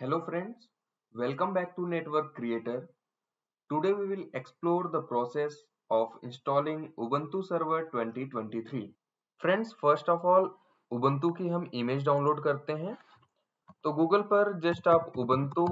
Hello friends, welcome back to Network Creator. Today we will explore the process of installing Ubuntu Server 2023. Friends, first of all Ubuntu की हम image download करते हैं। तो Google पर just आप Ubuntu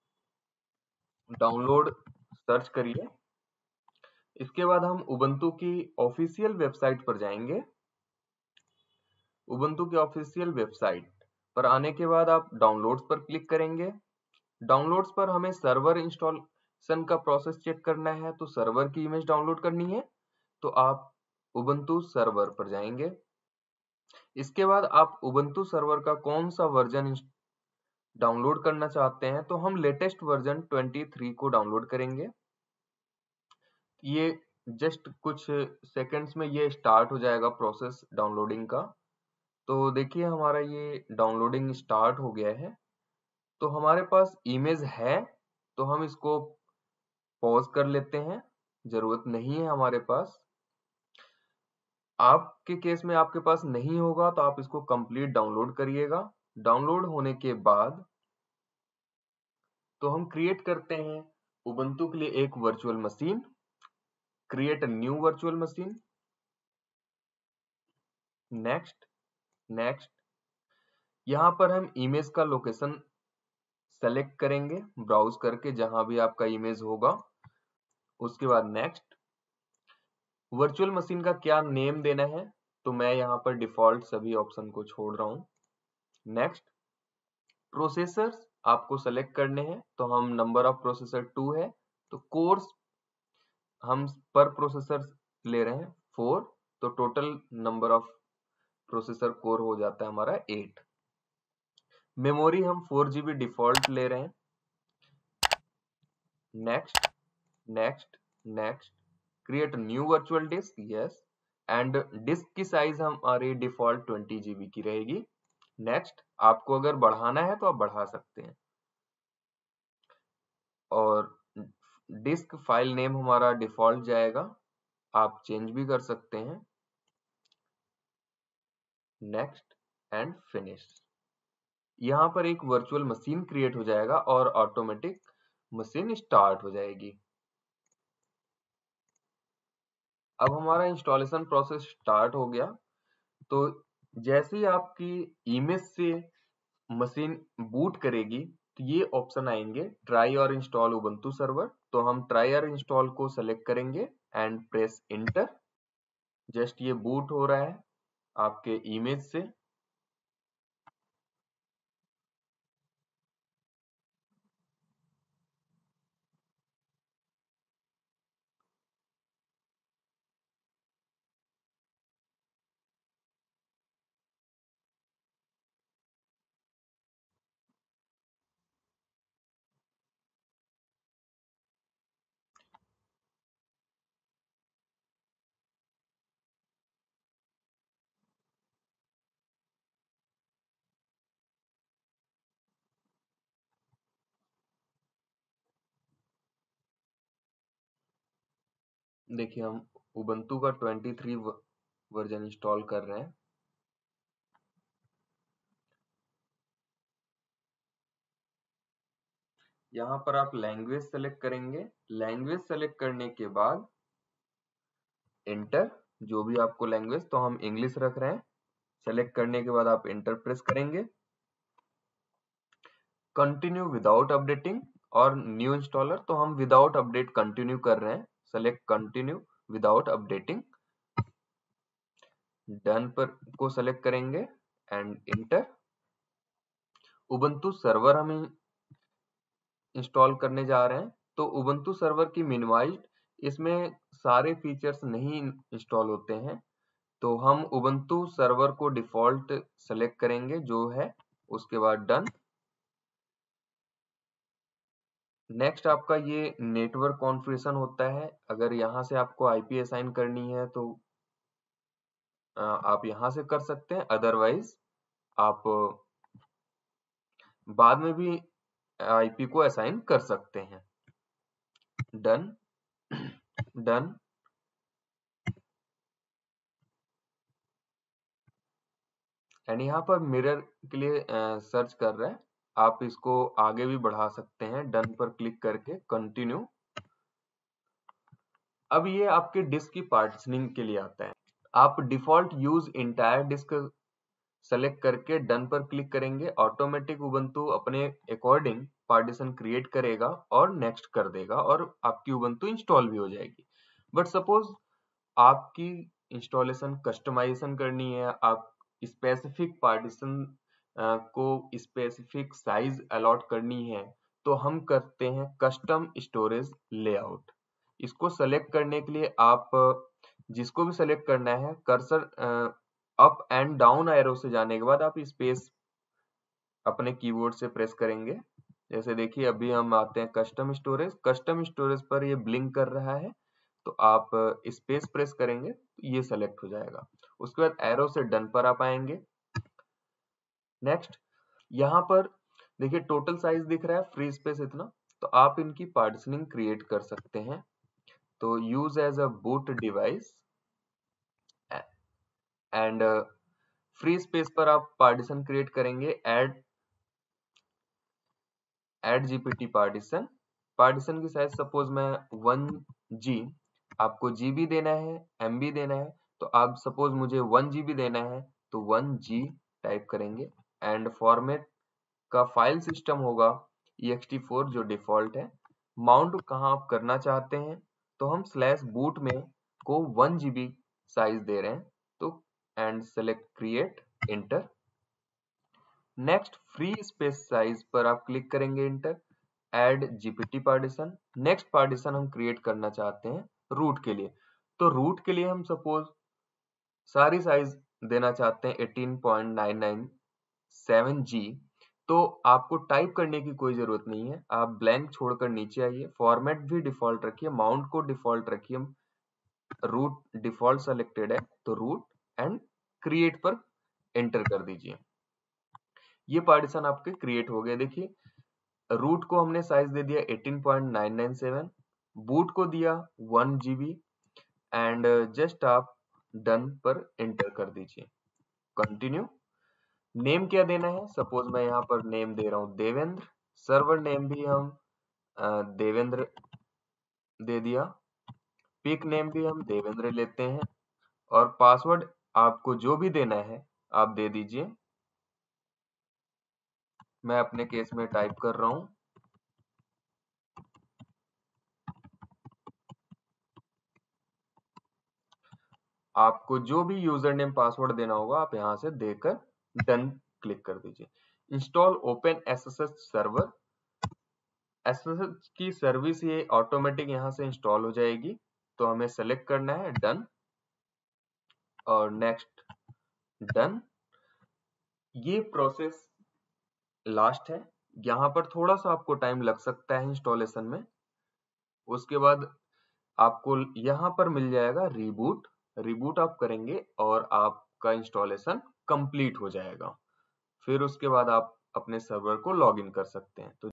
download search करिए। इसके बाद हम Ubuntu की ऑफिशियल वेबसाइट पर जाएंगे। Ubuntu की ऑफिशियल वेबसाइट पर आने के बाद आप डाउनलोड्स पर क्लिक करेंगे। डाउनलोड्स पर हमें सर्वर इंस्टॉलेशन का प्रोसेस चेक करना है, तो सर्वर की इमेज डाउनलोड करनी है तो आप Ubuntu सर्वर पर जाएंगे। इसके बाद आप Ubuntu सर्वर का कौन सा वर्जन डाउनलोड करना चाहते हैं, तो हम लेटेस्ट वर्जन 23 को डाउनलोड करेंगे। ये जस्ट कुछ सेकंड्स में ये स्टार्ट हो जाएगा प्रोसेस डाउनलोडिंग का। तो देखिए हमारा ये डाउनलोडिंग स्टार्ट हो गया है। तो हमारे पास इमेज है तो हम इसको पॉज कर लेते हैं, जरूरत नहीं है हमारे पास। आपके केस में आपके पास नहीं होगा तो आप इसको कंप्लीट डाउनलोड करिएगा। डाउनलोड होने के बाद तो हम क्रिएट करते हैं उबंटू के लिए एक virtual machine. Create a new virtual machine. Next next. यहाँ पर हम इमेज का लोकेशन सेलेक्ट करेंगे ब्राउज करके, जहां भी आपका इमेज होगा। उसके बाद नेक्स्ट। वर्चुअल मशीन का क्या नेम देना है, तो मैं यहाँ पर डिफॉल्ट सभी ऑप्शन को छोड़ रहा हूँ। नेक्स्ट। प्रोसेसर्स आपको सेलेक्ट करने हैं, तो हम नंबर ऑफ प्रोसेसर 2 है, तो कोर्स हम पर प्रोसेसर ले रहे हैं 4, तो total number of processor core हो जाता है हमारा 8। मेमोरी हम 4 GB डिफॉल्ट ले रहे हैं। Next next next. Create new virtual disk, yes. And disk की साइज हमारी डिफॉल्ट 20 GB की रहेगी। नेक्स्ट। आपको अगर बढ़ाना है तो आप बढ़ा सकते हैं। और डिस्क फाइल नेम हमारा डिफॉल्ट जाएगा, आप चेंज भी कर सकते हैं। Next and finish. यहाँ पर एक वर्चुअल मशीन क्रिएट हो जाएगा और ऑटोमेटिक मशीन स्टार्ट हो जाएगी। अब हमारा इंस्टॉलेशन प्रोसेस स्टार्ट हो गया। तो जैसे ही आपकी इमेज से मशीन बूट करेगी तो ये ऑप्शन आएंगे ट्राई और इंस्टॉल उबंटू सर्वर। तो हम ट्राई और इंस्टॉल को सेलेक्ट करेंगे एंड प्रेस इंटर। जस्ट ये बूट हो रहा है आपके इमेज से। देखिए हम उबंटू का 23 वर्जन इंस्टॉल कर रहे हैं। यहाँ पर आप लैंग्वेज सेलेक्ट करेंगे। लैंग्वेज सेलेक्ट करने के बाद इंटर, जो भी आपको लैंग्वेज, तो हम इंग्लिश रख रहे हैं। सेलेक्ट करने के बाद आप इंटर प्रेस करेंगे। कंटिन्यू विदाउट अपडेटिंग और न्यू इंस्टॉलर, तो हम विदाउट अपडेट कंटिन्यू कर रहे हैं। Select continue without updating. Done पर को सेलेक्ट करेंगे एंड इंटर। उबंटू सर्वर हम इंस्टॉल करने जा रहे हैं। तो उबंटू सर्वर की मिनिमाइज्ड, इसमें सारे फीचर्स नहीं इंस्टॉल होते हैं। तो हम उबंटू सर्वर को डिफॉल्ट सेलेक्ट करेंगे जो है, उसके बाद डन। नेक्स्ट आपका ये नेटवर्क कॉन्फ़िगरेशन होता है। अगर यहाँ से आपको आईपी असाइन करनी है तो आप यहाँ से कर सकते हैं, अदरवाइज आप बाद में भी आईपी को असाइन कर सकते हैं। Done done. एंड यहाँ पर मिरर के लिए सर्च कर रहा है, आप इसको आगे भी बढ़ा सकते हैं डन पर क्लिक करके कंटिन्यू। अब ये आपके डिस्क की पार्टीशनिंग के लिए आता है। आप default use entire disk select करके डन पर क्लिक करेंगे, ऑटोमेटिक उबंटू अपने अकॉर्डिंग पार्टीशन क्रिएट करेगा और नेक्स्ट कर देगा और आपकी उबंटू इंस्टॉल भी हो जाएगी। बट सपोज आपकी इंस्टॉलेशन कस्टमाइजेशन करनी है, आप स्पेसिफिक पार्टीशन को स्पेसिफिक साइज अलॉट करनी है, तो हम करते हैं कस्टम स्टोरेज लेआउट। इसको सेलेक्ट करने के लिए आप जिसको भी सेलेक्ट करना है, cursor up and down arrow से जाने के बाद आप स्पेस अपने कीबोर्ड से प्रेस करेंगे। जैसे देखिए अभी हम आते हैं कस्टम स्टोरेज, कस्टम स्टोरेज पर ये ब्लिंक कर रहा है, तो आप स्पेस प्रेस करेंगे तो ये सेलेक्ट हो जाएगा। उसके बाद एरो से डन पर आप आएंगे। नेक्स्ट यहाँ पर देखिए टोटल साइज दिख रहा है, फ्री स्पेस इतना, तो आप इनकी पार्टीशनिंग क्रिएट कर सकते हैं। तो use as a boot device and free space पर आप पार्टीशन क्रिएट करेंगे, ऐड जीपीटी पार्टीशन। पार्टीशन की साइज सपोज मैं 1G, आपको जीबी देना है एमबी देना है, तो आप सपोज मुझे 1GB देना है तो 1G टाइप करेंगे। एंड फॉर्मेट का फाइल सिस्टम होगा ext4 जो डिफॉल्ट है। माउंट कहाँ आप करना चाहते हैं, तो हम स्लैश बूट में को 1GB साइज दे रहे हैं, तो and select create enter. Next free space size पर आप क्लिक करेंगे, enter, add GPT partition. Next partition हम क्रिएट करना चाहते हैं रूट के लिए, तो रूट के लिए हम सपोज सारी साइज देना चाहते हैं 18.997G, तो आपको टाइप करने की कोई जरूरत नहीं है, आप ब्लैंक छोड़कर नीचे आइए, फॉर्मेट भी डिफॉल्ट रखिए, माउंट को डिफॉल्ट रखिए, रूट डिफॉल्ट सेलेक्टेड है तो रूट एंड क्रिएट पर एंटर कर दीजिए। ये पार्टीशन आपके क्रिएट हो गए। देखिए रूट को हमने साइज दे दिया 18.997, बूट को दिया 1GB एंड जस्ट आप डन पर एंटर कर दीजिए, कंटिन्यू। नेम क्या देना है, सपोज मैं यहाँ पर नेम दे रहा हूँ देवेंद्र, सर्वर नेम भी हम देवेंद्र दे दिया, पिक नेम भी हम देवेंद्र लेते हैं, और पासवर्ड आपको जो भी देना है आप दे दीजिए। मैं अपने केस में टाइप कर रहा हूँ, आपको जो भी यूजर नेम पासवर्ड देना होगा आप यहाँ से देकर डन क्लिक कर दीजिए। Install open SSH server, SSH की सर्विस ये ऑटोमेटिक यहाँ से इंस्टॉल हो जाएगी, तो हमें सेलेक्ट करना है डन और नेक्स्ट डन। ये प्रोसेस लास्ट है, यहाँ पर थोड़ा सा आपको टाइम लग सकता है इंस्टॉलेशन में। उसके बाद आपको यहाँ पर मिल जाएगा रिबूट, रिबूट आप करेंगे और आपका इंस्टॉलेशन कंप्लीट हो जाएगा। फिर उसके बाद आप अपने सर्वर को लॉग इन कर सकते हैं। तो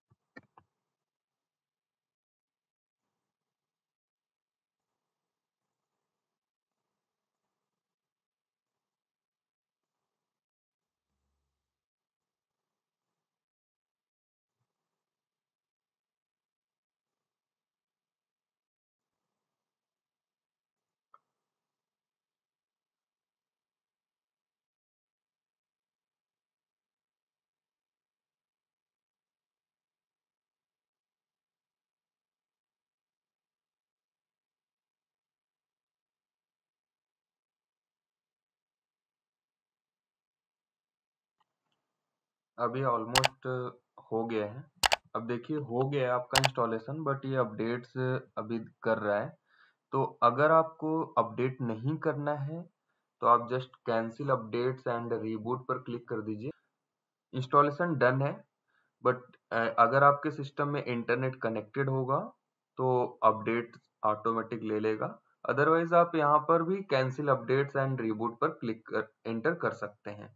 अभी ऑलमोस्ट हो गया है। अब देखिए हो गया है आपका इंस्टॉलेशन, बट ये अपडेट्स अभी कर रहा है। तो अगर आपको अपडेट नहीं करना है तो आप just cancel updates and reboot पर क्लिक कर दीजिए। इंस्टॉलेशन डन है, बट अगर आपके सिस्टम में इंटरनेट कनेक्टेड होगा तो अपडेट ऑटोमेटिक ले लेगा। अदरवाइज आप यहाँ पर भी कैंसिल अपडेट्स एंड रीबूट पर क्लिक कर एंटर कर सकते हैं।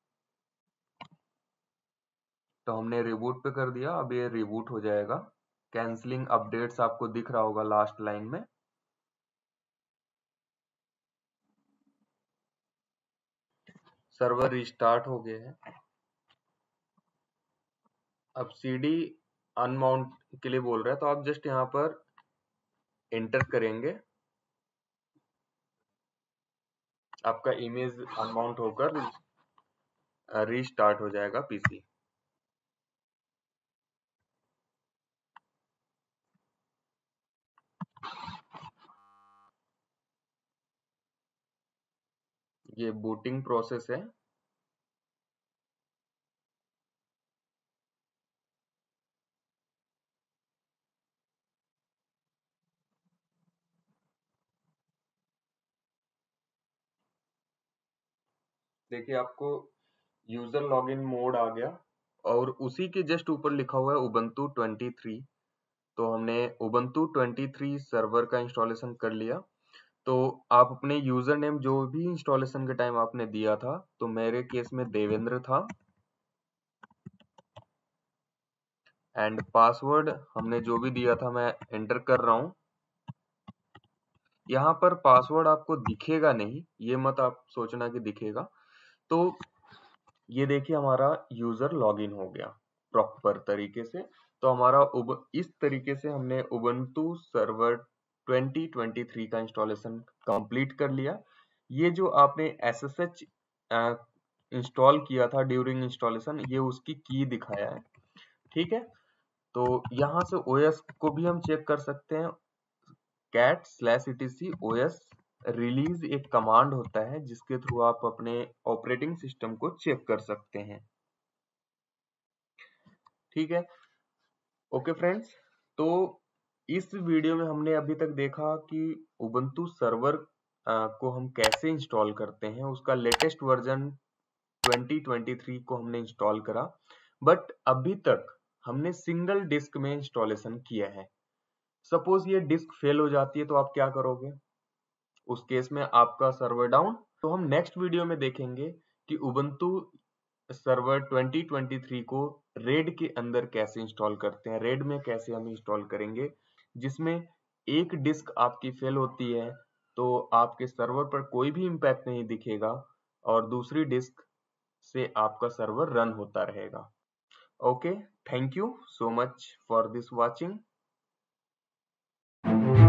तो हमने रिबूट पे कर दिया, अब ये रिबूट हो जाएगा। कैंसलिंग अपडेट्स आपको दिख रहा होगा लास्ट लाइन में। सर्वर रिस्टार्ट हो गया है। अब CD अनमाउंट के लिए बोल रहा है, तो आप जस्ट यहाँ पर एंटर करेंगे, आपका इमेज अनमाउंट होकर रीस्टार्ट हो जाएगा पीसी। ये बूटिंग प्रोसेस है। देखिए आपको यूजर लॉगिन मोड आ गया और उसी के जस्ट ऊपर लिखा हुआ है उबंटू 23। तो हमने उबंटू 23 सर्वर का इंस्टॉलेशन कर लिया। तो आप अपने यूजर नेम जो भी इंस्टॉलेशन के टाइम आपने दिया था, तो मेरे केस में देवेंद्र था, एंड पासवर्ड हमने जो भी दिया था मैं एंटर कर रहा हूँ। यहाँ पर पासवर्ड आपको दिखेगा नहीं, ये मत आप सोचना कि दिखेगा। तो ये देखिए हमारा यूजर लॉगिन हो गया प्रॉपर तरीके से। तो हमारा इस तरीके से हमने उबंटू सर्वर 2023 का इंस्टॉलेशन कंप्लीट कर लिया। ये जो आपने SSH इंस्टॉल किया था ड्यूरिंग इंस्टॉलेशन, ये उसकी की दिखाया है। ठीक है, तो यहाँ से OS को भी हम चेक कर सकते हैं। cat/etc OS रिलीज एक कमांड होता है जिसके थ्रू आप अपने ऑपरेटिंग सिस्टम को चेक कर सकते हैं। ठीक है, ओके फ्रेंड्स, तो इस वीडियो में हमने अभी तक देखा कि उबंटू सर्वर को हम कैसे इंस्टॉल करते हैं। उसका लेटेस्ट वर्जन 2023 को हमने इंस्टॉल करा, बट अभी तक हमने सिंगल डिस्क में इंस्टॉलेशन किया है। सपोज ये डिस्क फेल हो जाती है तो आप क्या करोगे? उस केस में आपका सर्वर डाउन। तो हम नेक्स्ट वीडियो में देखेंगे कि उबंटू सर्वर 2023 को रेड के अंदर कैसे इंस्टॉल करते हैं, रेड में कैसे हम इंस्टॉल करेंगे, जिसमें एक डिस्क आपकी फेल होती है तो आपके सर्वर पर कोई भी इम्पैक्ट नहीं दिखेगा और दूसरी डिस्क से आपका सर्वर रन होता रहेगा। Okay, thank you so much for this watching.